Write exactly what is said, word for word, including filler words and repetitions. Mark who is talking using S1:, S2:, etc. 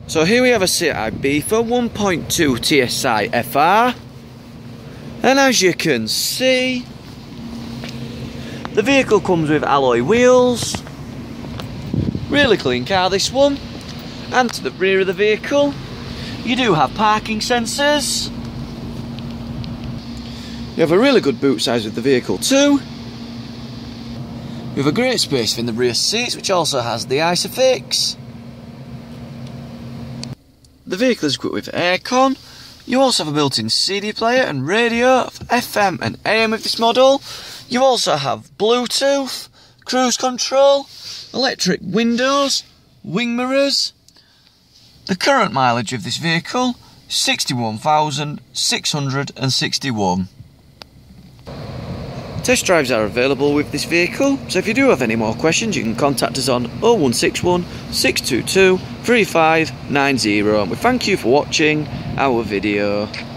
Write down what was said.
S1: So here we have a Seat Ibiza one point two T S I F R, and as you can see, the vehicle comes with alloy wheels. Really clean car, this one. And to the rear of the vehicle, you do have parking sensors. You have a really good boot size with the vehicle too. You have a great space in the rear seats, which also has the ISOFIX. The vehicle is equipped with aircon. You also have a built-in C D player and radio for F M and A M with this model. You also have Bluetooth, cruise control, electric windows, wing mirrors. The current mileage of this vehicle, sixty-one thousand six hundred sixty-one. Test drives are available with this vehicle, so if you do have any more questions you can contact us on oh one six one, six two two, three five nine zero, and we thank you for watching our video.